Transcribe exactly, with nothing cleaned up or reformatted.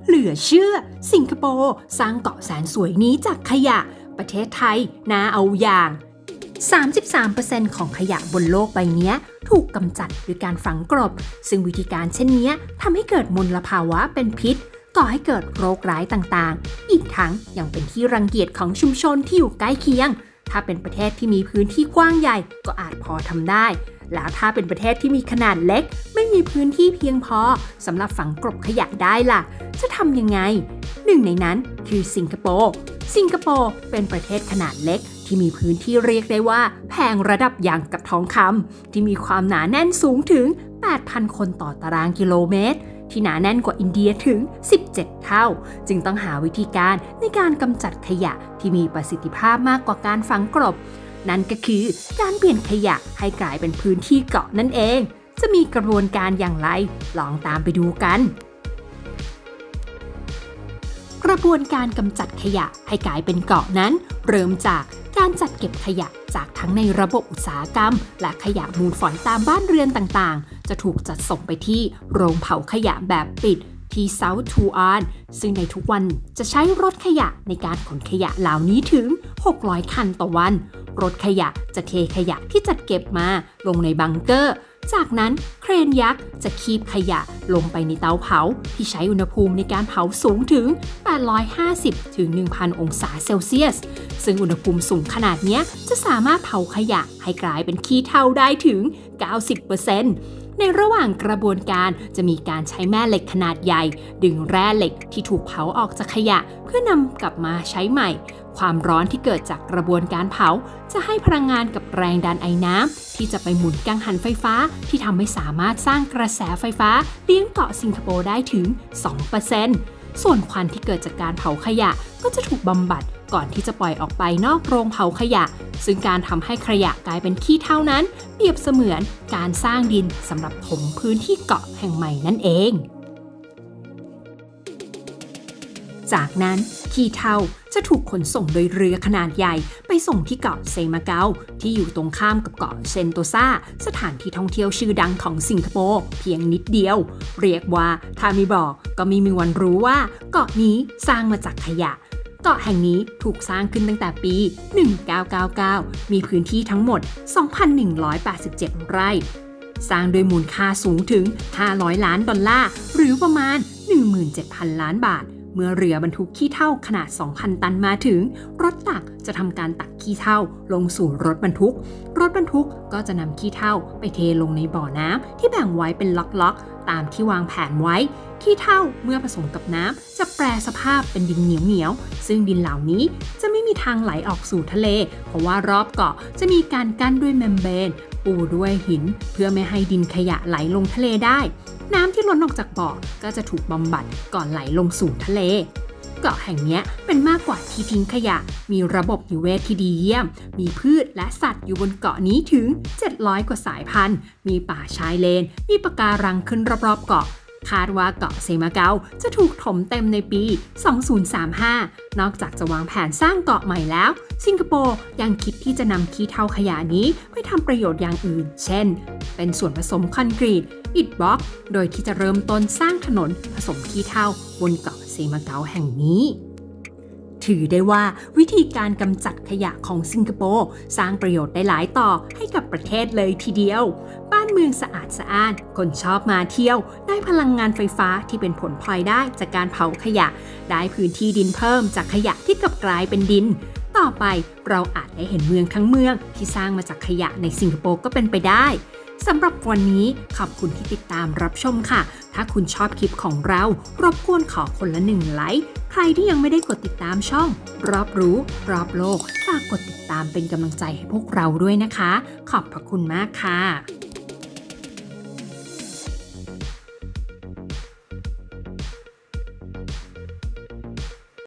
เหลือเชื่อสิงคโปร์สร้างเกาะแสนสวยนี้จากขยะประเทศไทยน่าเอาอย่าง สามสิบสามเปอร์เซ็นต์ ของขยะบนโลกใบนี้ถูกกำจัดด้วยการฝังกลบซึ่งวิธีการเช่นนี้ทำให้เกิดมลภาวะเป็นพิษก่อให้เกิดโรคร้ายต่างๆอีกทั้งยังเป็นที่รังเกียจของชุมชนที่อยู่ใกล้เคียงถ้าเป็นประเทศที่มีพื้นที่กว้างใหญ่ก็อาจพอทำได้แล้วถ้าเป็นประเทศที่มีขนาดเล็กไม่มีพื้นที่เพียงพอสำหรับฝังกลบขยะได้ล่ะจะทำยังไงหนึ่งในนั้นคือสิงคโปร์สิงคโปร์เป็นประเทศขนาดเล็กที่มีพื้นที่เรียกได้ว่าแพงระดับอย่างกับทองคำที่มีความหนาแน่นสูงถึง แปดพัน คนต่อตารางกิโลเมตรที่หนาแน่นกว่าอินเดียถึงสิบเจ็ดเท่าจึงต้องหาวิธีการในการกำจัดขยะที่มีประสิทธิภาพมากกว่าการฝังกลบนั่นก็คือการเปลี่ยนขยะให้กลายเป็นพื้นที่เกาะนั่นเองจะมีกระบวนการอย่างไรลองตามไปดูกันกระบวนการกำจัดขยะให้กลายเป็นเกาะนั้นเริ่มจากการจัดเก็บขยะจากทั้งในระบบอุตสาหกรรมและขยะมูลฝอยตามบ้านเรือนต่างๆจะถูกจัดส่งไปที่โรงเผาขยะแบบปิดที่เซาท์ทูอานซึ่งในทุกวันจะใช้รถขยะในการขนขยะเหล่านี้ถึงหกร้อยคันต่อวันรถขยะจะเทขยะที่จัดเก็บมาลงในบังเกอร์จากนั้นเครนยักษ์จะคีบขยะลงไปในเตาเผาที่ใช้อุณหภูมิในการเผาสูงถึงแปดร้อยห้าสิบถึง หนึ่งพัน องศาเซลเซียสซึ่งอุณหภูมิสูงขนาดนี้จะสามารถเผาขยะให้กลายเป็นขี้เถ้าได้ถึง เก้าสิบเปอร์เซ็นต์ ในระหว่างกระบวนการจะมีการใช้แม่เหล็กขนาดใหญ่ดึงแร่เหล็กที่ถูกเผาออกจากขยะเพื่อนำกลับมาใช้ใหม่ความร้อนที่เกิดจากกระบวนการเผาจะให้พลังงานกับแรงดันไอน้ำที่จะไปหมุนกังหันไฟฟ้าที่ทำให้สามารถสร้างกระแสไฟฟ้าเลี้ยงเกาะสิงคโปร์ได้ถึง สองเปอร์เซ็นต์ ส่วนควันที่เกิดจากการเผาขยะก็จะถูกบำบัดก่อนที่จะปล่อยออกไปนอกโรงเผาขยะซึ่งการทำให้ขยะกลายเป็นขี้เถ้านั้นเปรียบเสมือนการสร้างดินสำหรับถมพื้นที่เกาะแห่งใหม่นั่นเองจากนั้นขี้เถ้าจะถูกขนส่งโดยเรือขนาดใหญ่ไปส่งที่เกาะเซมาเกาที่อยู่ตรงข้ามกับเกาะเซนโตซาสถานที่ท่องเที่ยวชื่อดังของสิงคโปร์เพียงนิดเดียวเรียกว่าถ้าไม่บอกก็ไม่มีวันรู้ว่าเกาะนี้สร้างมาจากขยะเกาะแห่งนี้ถูกสร้างขึ้นตั้งแต่ปี หนึ่งพันเก้าร้อยเก้าสิบเก้า มีพื้นที่ทั้งหมด สองพันหนึ่งร้อยแปดสิบเจ็ด ไร่สร้างโดยมูลค่าสูงถึงห้าร้อยล้านดอลลาร์หรือประมาณ หนึ่งหมื่นเจ็ดพัน ล้านบาทเมื่อเรือบรรทุกขี้เถ้าขนาด สองพัน ตันมาถึงรถตักจะทำการตักขี้เถ้าลงสู่รถบรรทุกรถบรรทุกก็จะนำขี้เถ้าไปเทลงในบ่อน้ำที่แบ่งไว้เป็นล็อกๆตามที่วางแผนไว้ขี้เถ้าเมื่อผสมกับน้ำจะแปรสภาพเป็นดินเหนียวๆซึ่งดินเหล่านี้จะไม่มีทางไหลออกสู่ทะเลเพราะว่ารอบเกาะจะมีการกั้นด้วยเมมเบรนปูด้วยหินเพื่อไม่ให้ดินขยะไหลลงทะเลได้น้ำที่ล้นออกจากบ่อก็จะถูกบำบัดก่อนไหลลงสู่ทะเลเกาะแห่งนี้เป็นมากกว่าที่ทิ้งขยะมีระบบนิเวศที่ดีเยี่ยมมีพืชและสัตว์อยู่บนเกาะนี้ถึงเจ็ดร้อยกว่าสายพันธุ์มีป่าชายเลนมีปะการังขึ้นรอบๆเกาะคาดว่าเกาะเซมาเกาจะถูกถมเต็มในปี สองพันสามสิบห้า นอกจากจะวางแผนสร้างเกาะใหม่แล้วสิงคโปร์ยังคิดที่จะนำขี้เถ้าขยะนี้ไปทำประโยชน์อย่างอื่นเช่นเป็นส่วนผสมคอนกรีตอิฐบล็อกโดยที่จะเริ่มต้นสร้างถนนผสมขี้เถ้าบนเกาะเซมาเกาแห่งนี้ถือได้ว่าวิธีการกำจัดขยะของสิงคโปร์สร้างประโยชน์ได้หลายต่อให้กับประเทศเลยทีเดียวบ้านเมืองสะอาดสะอ้านคนชอบมาเที่ยวได้พลังงานไฟฟ้าที่เป็นผลพลอยได้จากการเผาขยะได้พื้นที่ดินเพิ่มจากขยะที่กลับกลายเป็นดินต่อไปเราอาจได้เห็นเมืองทั้งเมืองที่สร้างมาจากขยะในสิงคโปร์ก็เป็นไปได้สำหรับวันนี้ขอบคุณที่ติดตามรับชมค่ะถ้าคุณชอบคลิปของเรารบกวนขอคนละหนึ่งไลค์ใครที่ยังไม่ได้กดติดตามช่องรอบรู้รอบโลกฝากกดติดตามเป็นกำลังใจให้พวกเราด้วยนะคะขอบพระคุณมากค่ะ